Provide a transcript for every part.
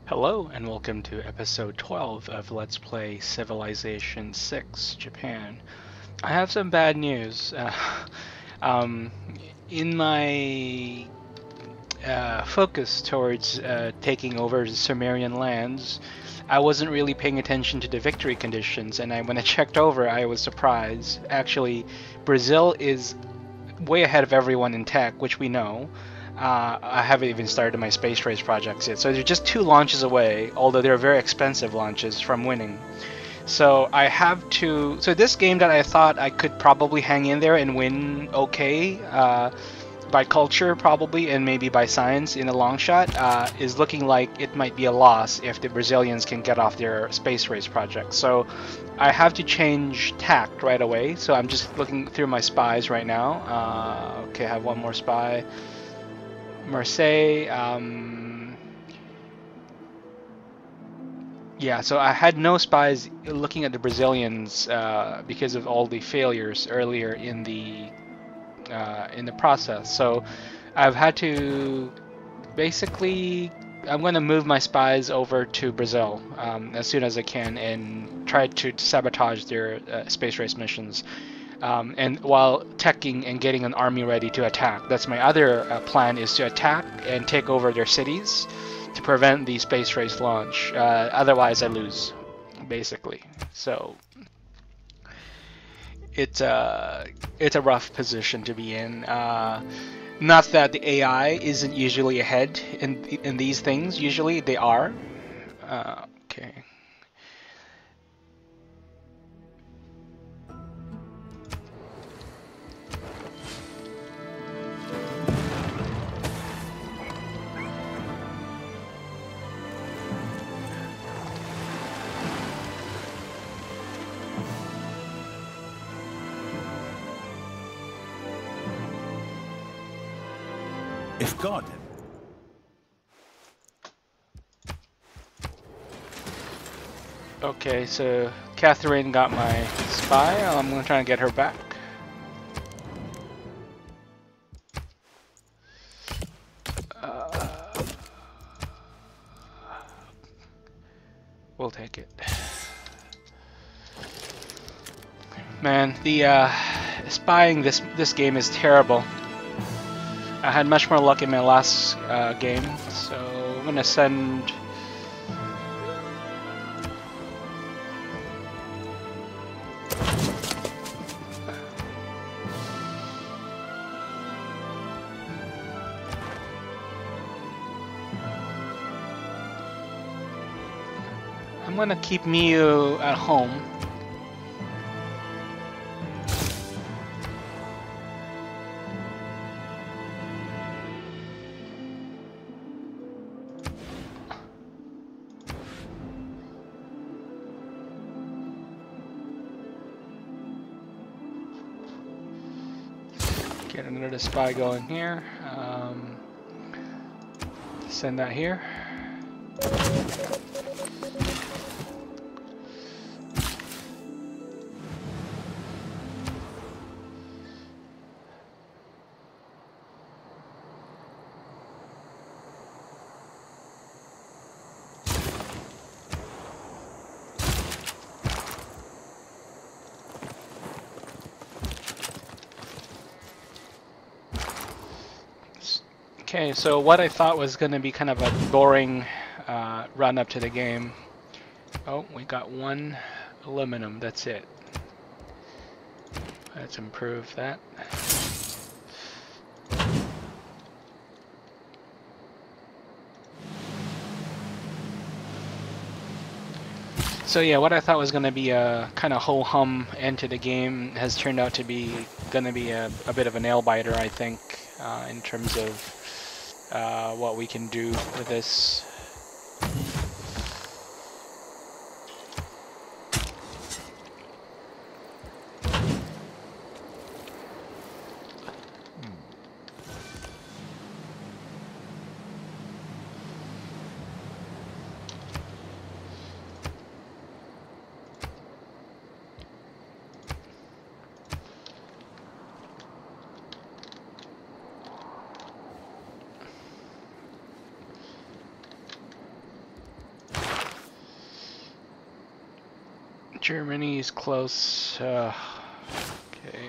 Hello and welcome to episode 12 of Let's Play Civilization 6 Japan. I have some bad news. Um, in my focus towards taking over the Sumerian lands, I wasn't really paying attention to the victory conditions, and when I checked over, I was surprised. Actually, Brazil is way ahead of everyone in tech, which we know. I haven't even started my space race projects yet, so they're just 2 launches away, although they're very expensive launches, from winning. So I have to. So this game that I thought I could probably hang in there and win okay, by culture probably, and maybe by science in a long shot, is looking like it might be a loss if the Brazilians can get off their space race project. So I have to change tact right away. So I'm just looking through my spies right now. Okay, I have one more spy. Marseille. Yeah, so I had no spies looking at the Brazilians because of all the failures earlier in the process. So I've had to basically. I'm going to move my spies over to Brazil as soon as I can and try to sabotage their space race missions. And while teching and getting an army ready to attack. That's my other plan, is to attack and take over their cities to prevent the space race launch. Otherwise, I lose, basically. So it's a rough position to be in. Not that the AI isn't usually ahead in these things. Usually they are. Okay. If God. Okay, so Catherine got my spy. I'm gonna try and get her back. We'll take it. Man, the spying this game is terrible. I had much more luck in my last game, so I'm gonna send. I'm gonna keep Miyu at home. Get another spy going here. Send that here. Okay, so what I thought was going to be kind of a boring run up to the game. Oh, we got 1 aluminum, that's it. Let's improve that. So yeah, what I thought was going to be a kind of ho-hum end to the game has turned out to be going to be a bit of a nail-biter, I think, in terms of what we can do with this. Germany's close. Okay.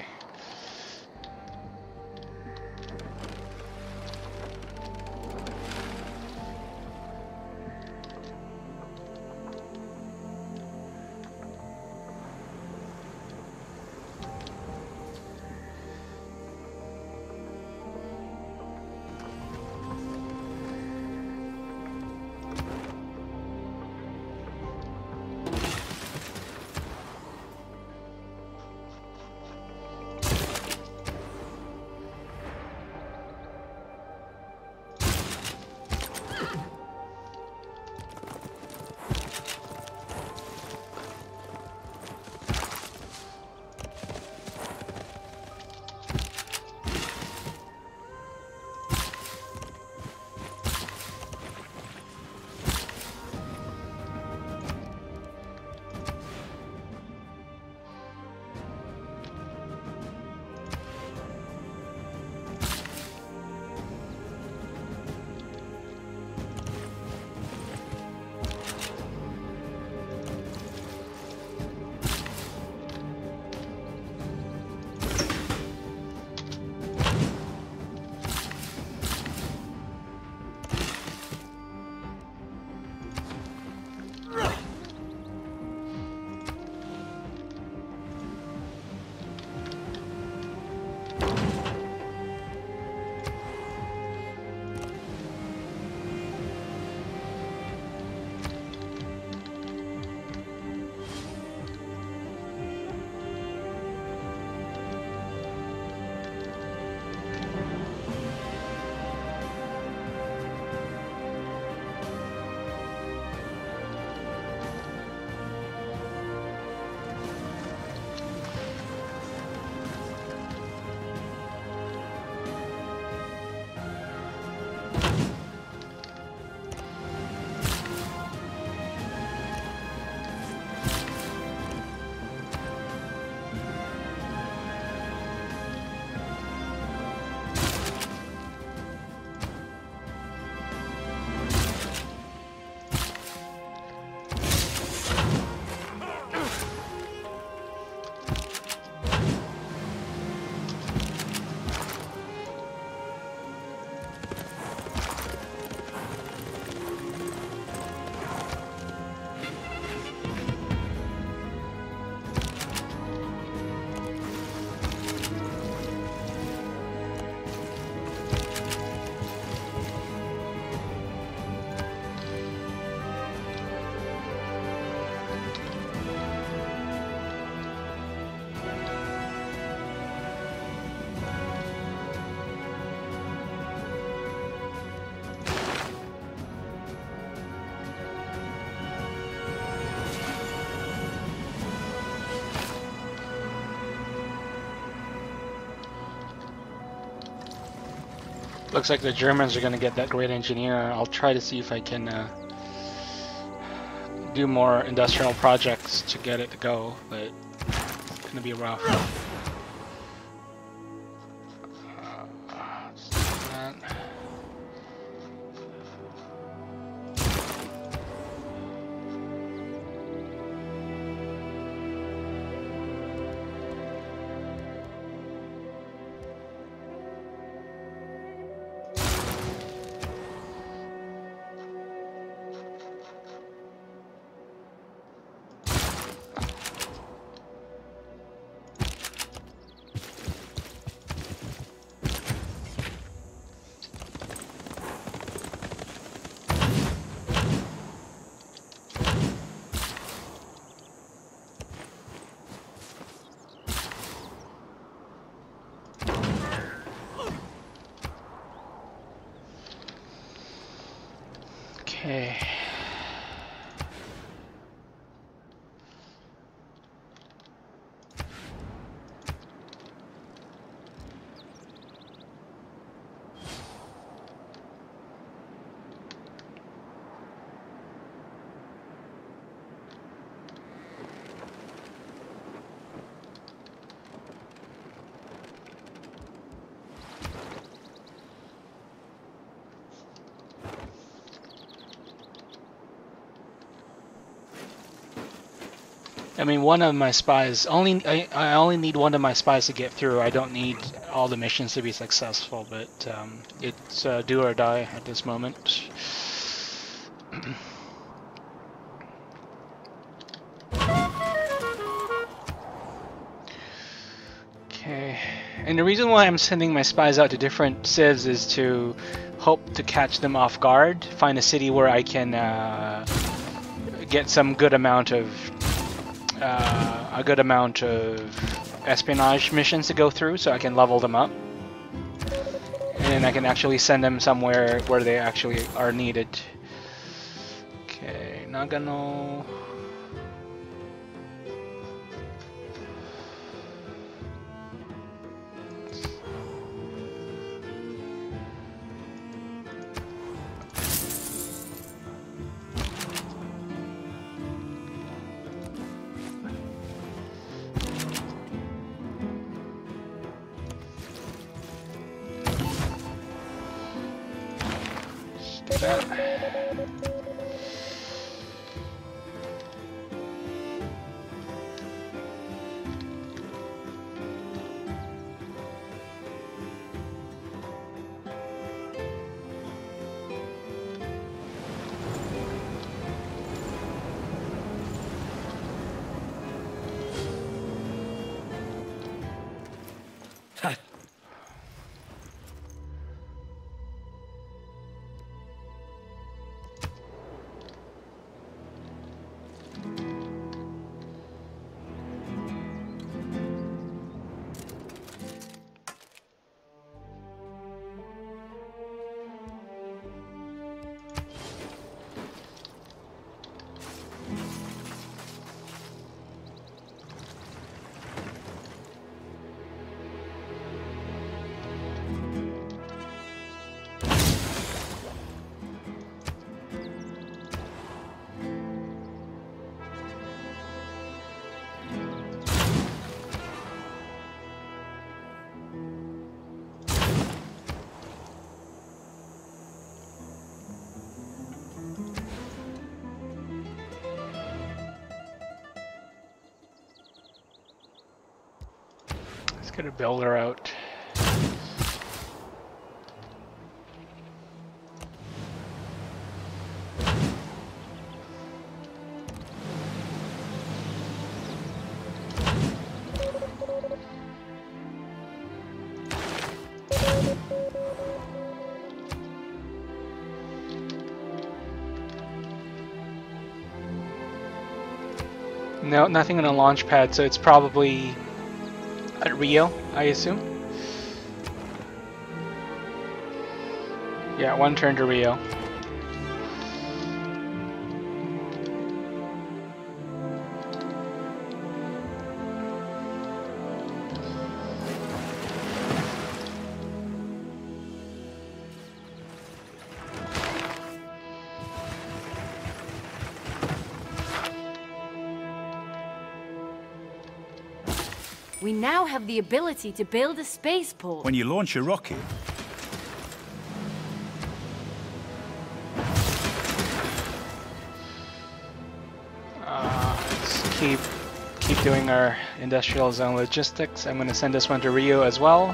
Looks like the Germans are gonna get that great engineer. I'll try to see if I can do more industrial projects to get it to go, but it's gonna be rough. Okay. I mean, one of my spies I only need one of my spies to get through. I don't need all the missions to be successful, but it's do or die at this moment. Okay, and the reason why I'm sending my spies out to different civs is to hope to catch them off guard, find a city where I can get some good amount of espionage missions to go through, so I can level them up, and I can actually send them somewhere where they actually are needed. Okay, Nagano. Get a builder out. No, nothing on a launch pad, so it's probably at Rio, I assume. Yeah, one turn to Rio. We now have the ability to build a spaceport. When you launch a rocket, Let's keep doing our industrial zone logistics. I'm going to send this one to Rio as well.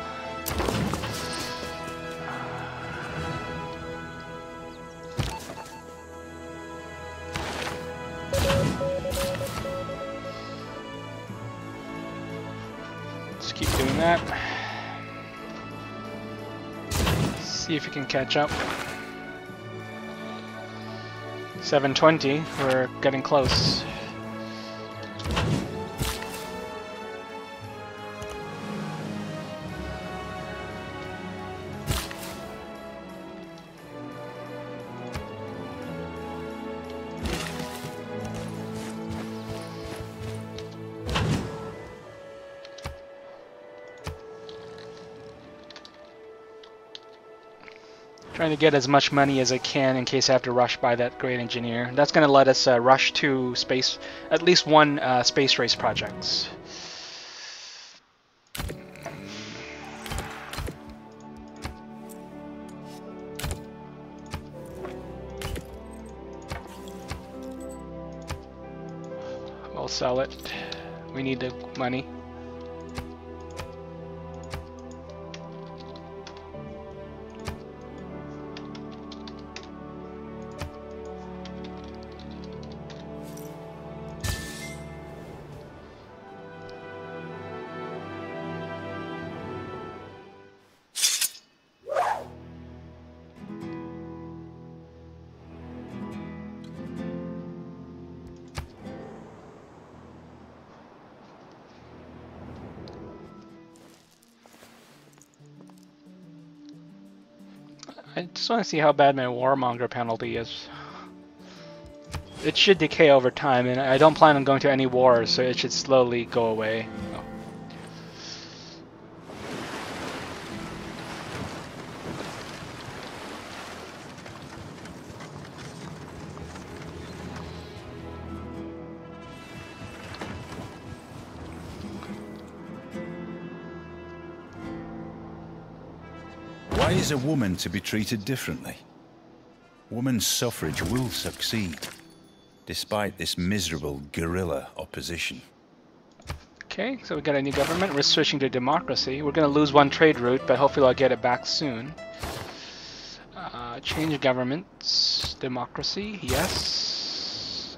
Keep doing that. See if we can catch up. 720, we're getting close. Trying to get as much money as I can in case I have to rush by that great engineer. That's going to let us rush to space, at least one space race projects. I'll sell it. We need the money. I just want to see how bad my warmonger penalty is. It should decay over time, and I don't plan on going to any wars, so it should slowly go away. Why is a woman to be treated differently? Women's suffrage will succeed, despite this miserable guerrilla opposition. Okay, so we got a new government. We're switching to democracy. We're going to lose one trade route, but hopefully I'll get it back soon. Change governments. Democracy, yes.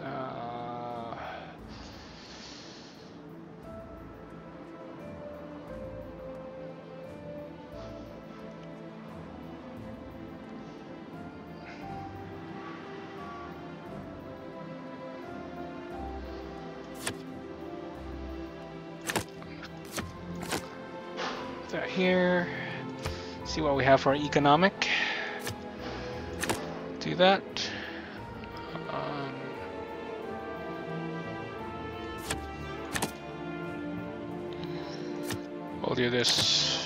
That here. See what we have for economic. Do that. We'll do this.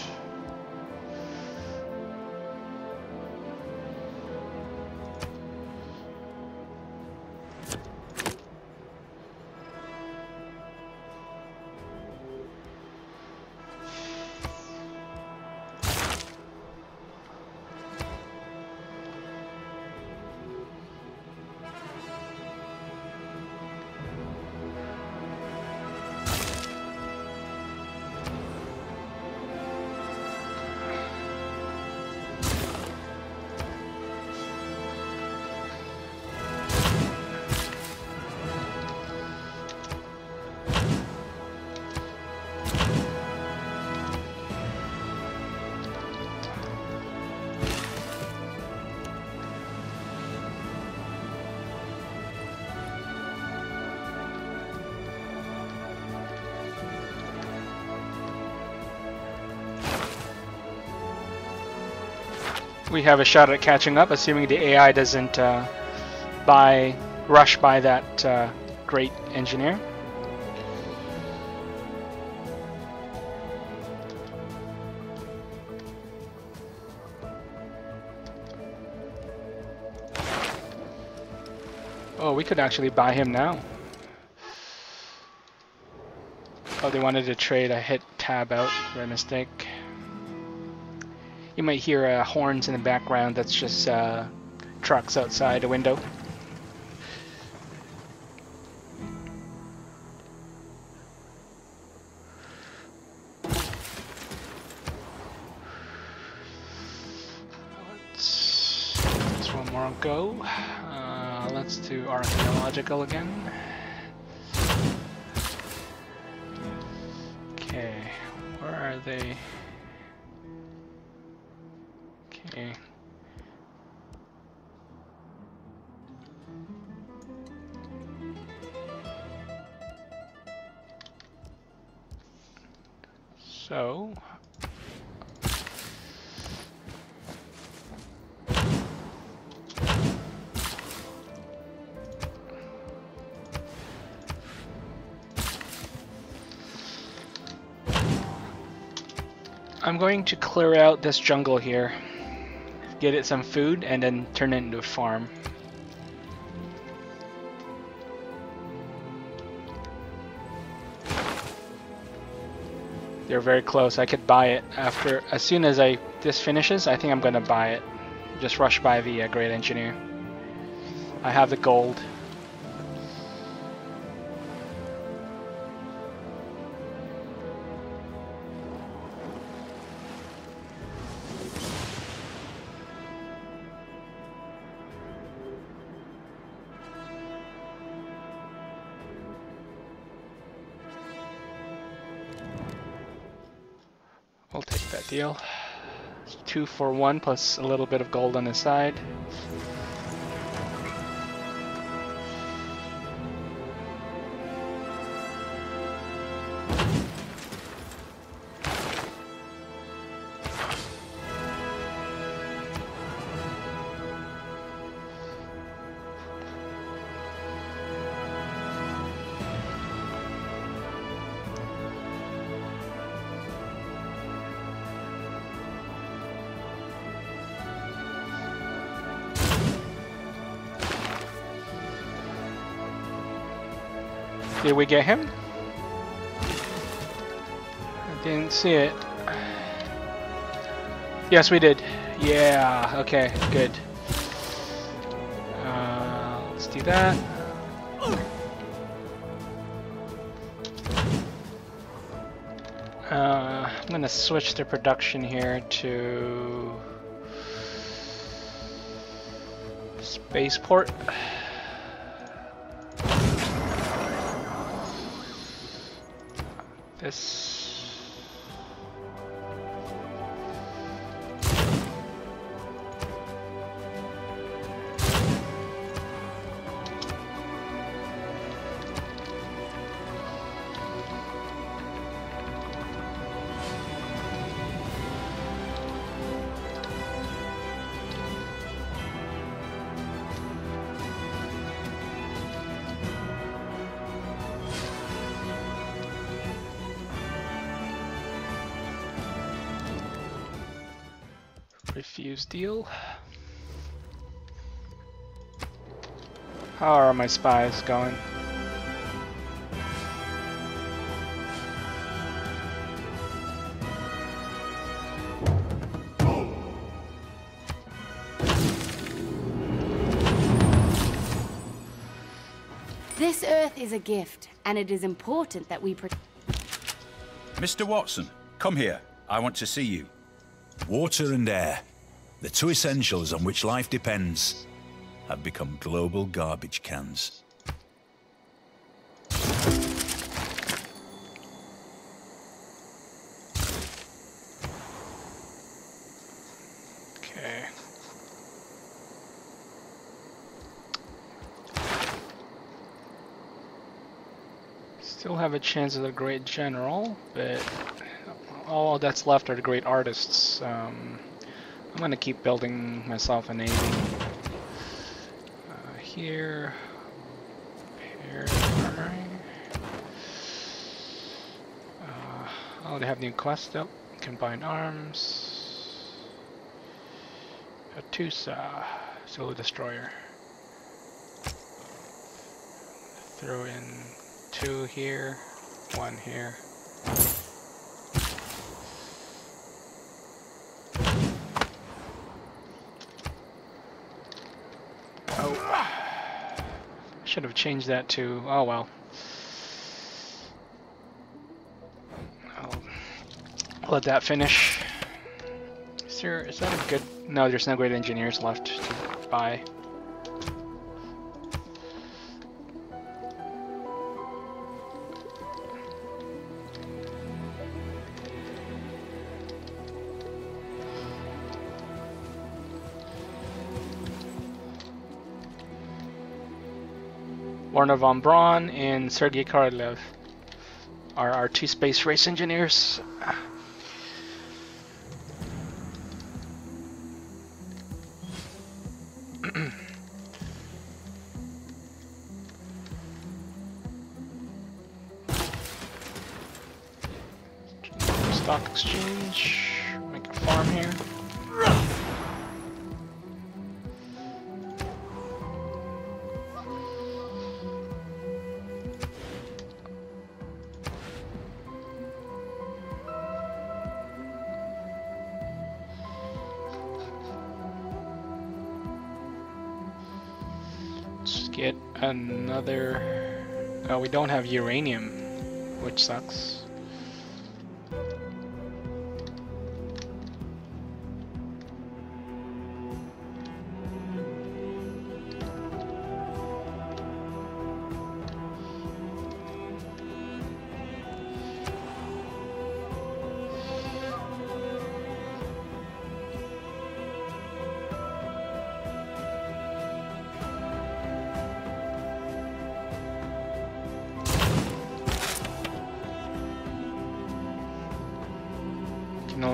We have a shot at catching up, assuming the AI doesn't rush by that great engineer. Oh, we could actually buy him now. Oh, they wanted to trade. I hit tab out by mistake. You might hear horns in the background. That's just trucks outside a window. Let's one more go. Let's do archaeological again. Okay, where are they? Okay. So I'm going to clear out this jungle here, get it some food, and then turn it into a farm. They're very close. I could buy it after, as soon as this finishes. I think I'm gonna buy it. Just rush by the great engineer. I have the gold. We'll take that deal. 2 for 1 plus a little bit of gold on his side. Did we get him? I didn't see it. Yes, we did. Yeah, okay, good. Let's do that. I'm gonna switch the production here to spaceport. This. Refuse deal. How are my spies going? This Earth is a gift, and it is important that we protect. Mr. Watson, come here. I want to see you. Water and air, the two essentials on which life depends, have become global garbage cans. Okay. Still have a chance of the Great General, but all that's left are the great artists. I'm gonna keep building myself a navy. Here. Oh, they have new quests up. Combined arms. Atusa. Solar Destroyer. Throw in 2 here, 1 here. Should have changed that to, oh well. I'll let that finish. Is that a good, no, there's no great engineers left to buy. Werner von Braun and Sergei Korolev are our 2 space race engineers. Stock exchange, make a farm here. Get another. Oh, we don't have uranium, which sucks.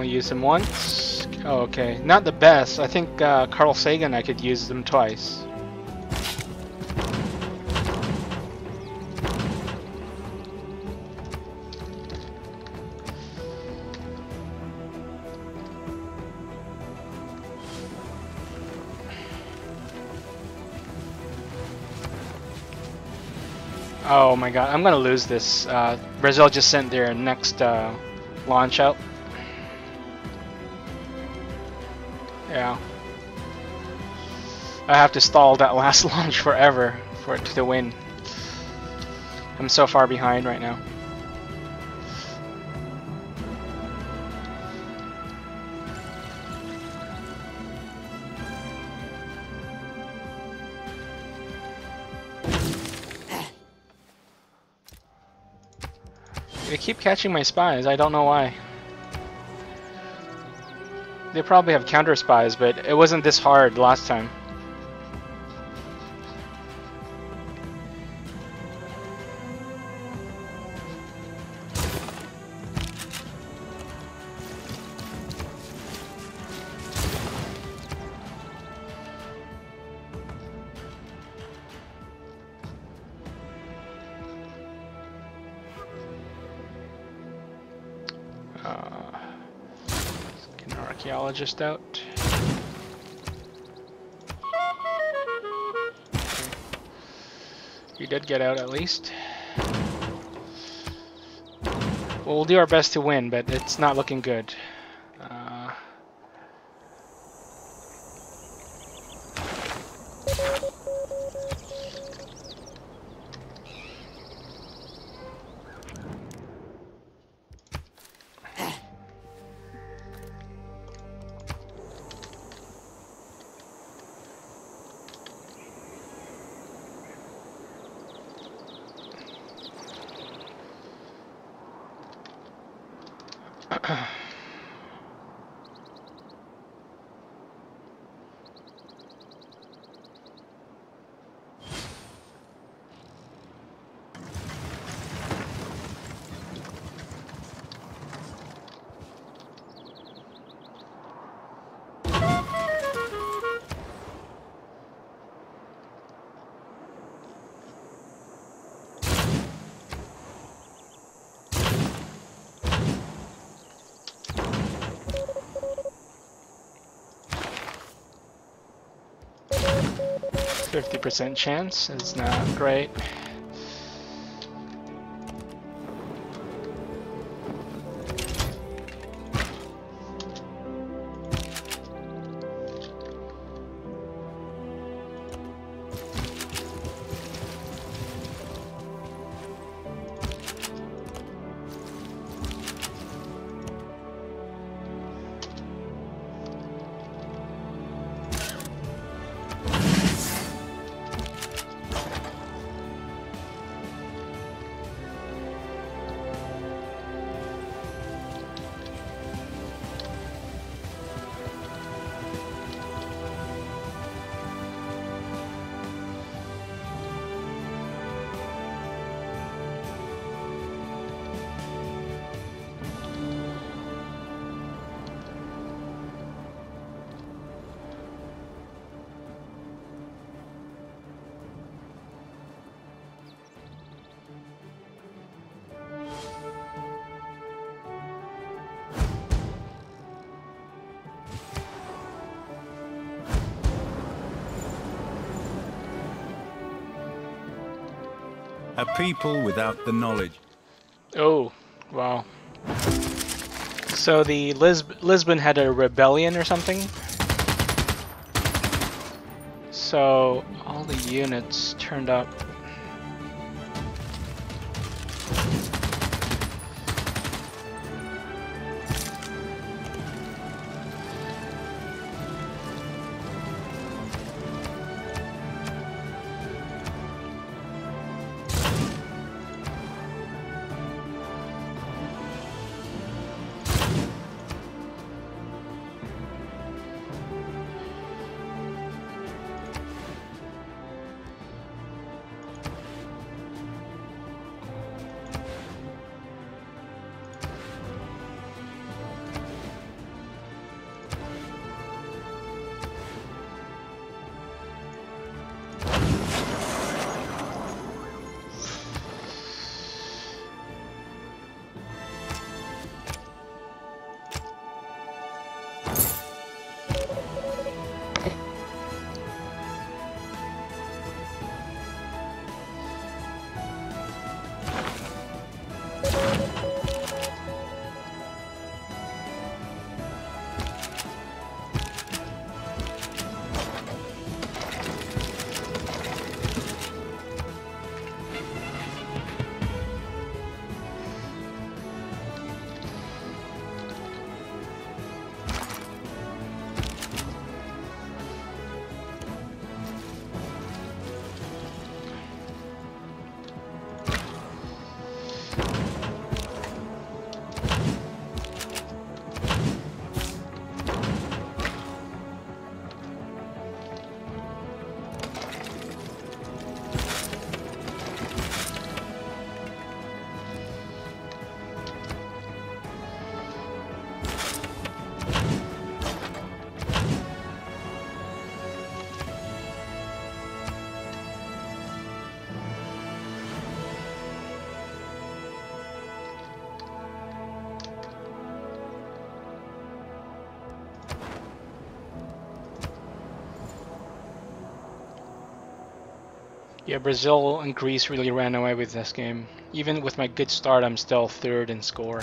only use them once. Oh, okay. Not the best. I think Carl Sagan, I could use them twice. Oh my god, I'm gonna lose this. Brazil just sent their next launch out. Yeah. I have to stall that last launch forever for it to win. I'm so far behind right now. They keep catching my spies, I don't know why. They probably have counter spies, but it wasn't this hard last time. Get an archaeologist out. You did get out at least. Well, we'll do our best to win, but it's not looking good. 50% chance is not great. A people without the knowledge. Oh, wow. So the Lisbon had a rebellion or something? So all the units turned up. Yeah, Brazil and Greece really ran away with this game. Even with my good start, I'm still third in score.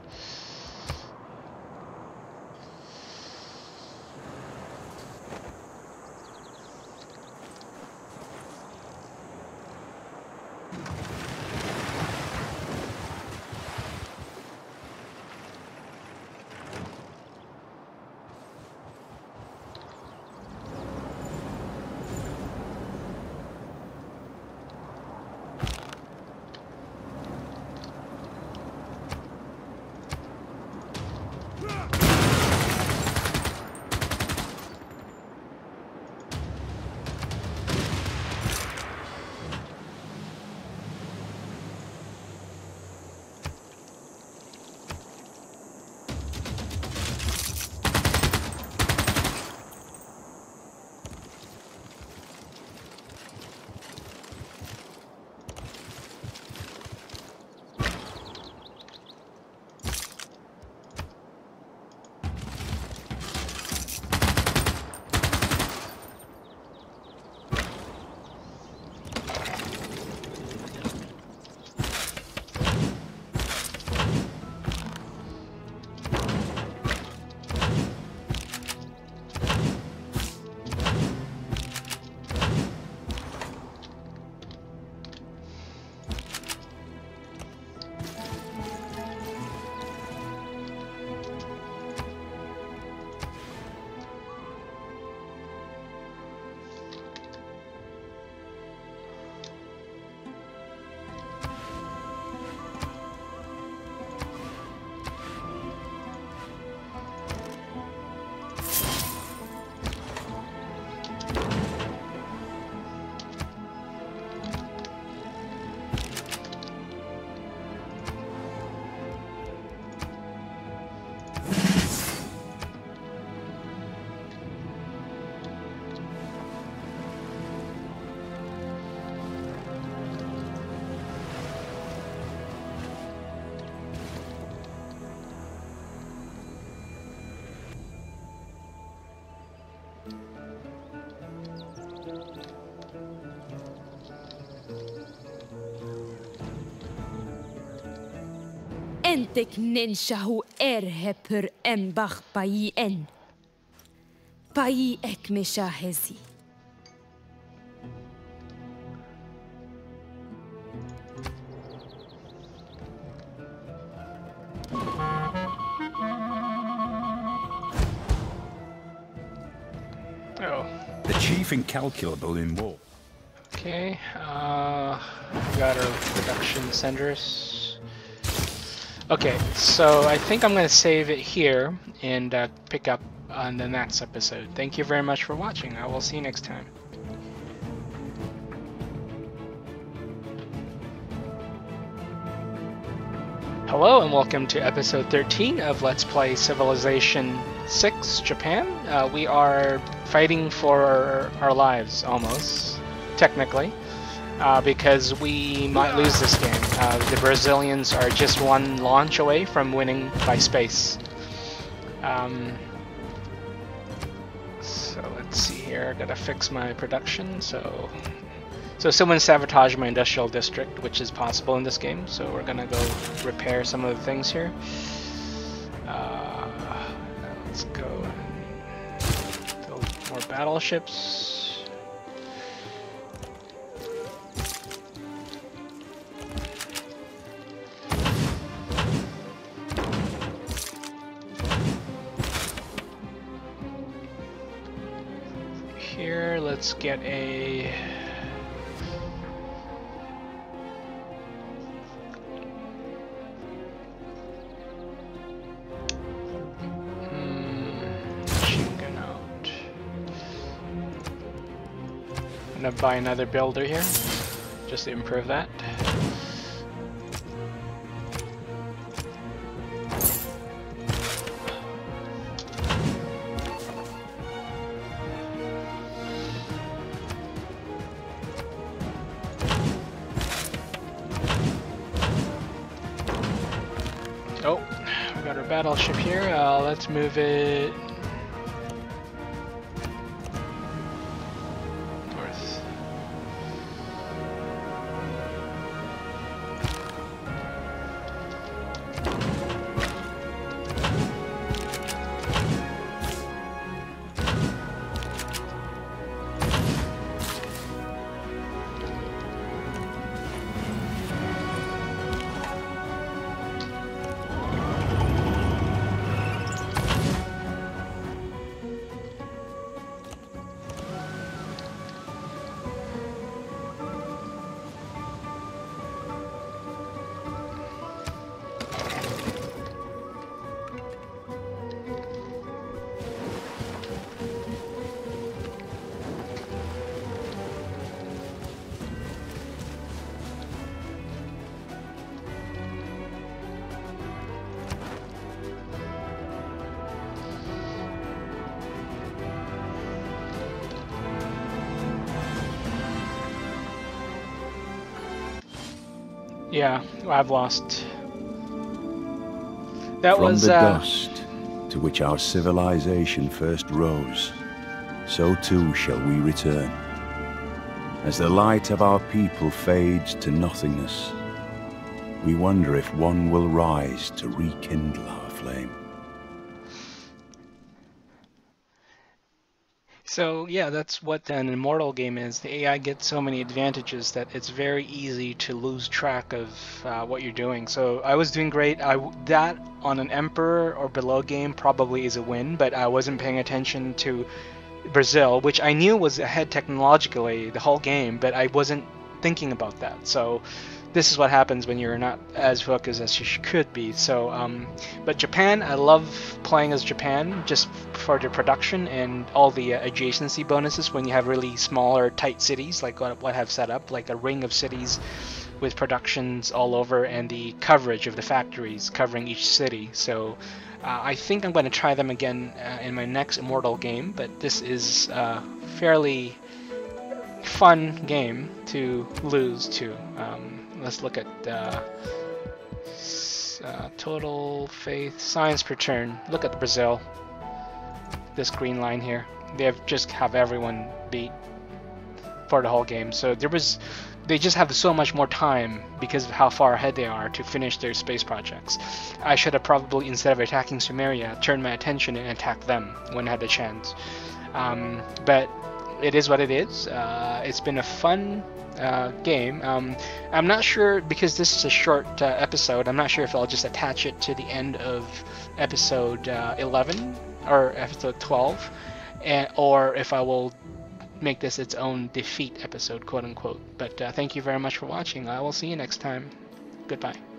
Entek nenshahu erhepur embach bai en. Bai ekmesha hezi. Oh. The chief incalculable in war. Okay, we got our production centers. Okay, so I think I'm going to save it here and pick up on the next episode. Thank you very much for watching. I will see you next time. Hello and welcome to episode 13 of Let's Play Civilization 6 Japan. We are fighting for our lives, almost, technically, because we might lose this game. The Brazilians are just one launch away from winning by space. So let's see here, I gotta fix my production, so someone sabotaged my industrial district, which is possible in this game, so we're gonna go repair some of the things here. Let's go and build more battleships. Here, let's get a I'm gonna buy another builder here, just to improve that. Oh, we got our battleship here. Let's move it north. Yeah, I've lost. That From was the dust to which our civilization first rose, so too shall we return. As the light of our people fades to nothingness, we wonder if one will rise to rekindle our flame. So yeah, that's what an Immortal game is. The AI gets so many advantages that it's very easy to lose track of what you're doing. So I was doing great. That on an Emperor or below game probably is a win, but I wasn't paying attention to Brazil, which I knew was ahead technologically the whole game, but I wasn't thinking about that. So this is what happens when you're not as focused as you could be. So, but Japan, I love playing as Japan just for the production and all the adjacency bonuses when you have really smaller, tight cities like what I've set up, like a ring of cities with productions all over and the coverage of the factories covering each city. So I think I'm going to try them again in my next Immortal game, but this is a fairly fun game to lose to. Let's look at total faith, science per turn. Look at Brazil. This green line here. They just have everyone beat for the whole game. So they just have so much more time because of how far ahead they are to finish their space projects. I should have probably, instead of attacking Sumeria, turned my attention and attacked them when I had the chance. But it is what it is. It's been a fun game. I'm not sure, because this is a short episode, I'm not sure if I'll just attach it to the end of episode 11 or episode 12, or if I will make this its own defeat episode, quote unquote. But thank you very much for watching. I will see you next time. Goodbye.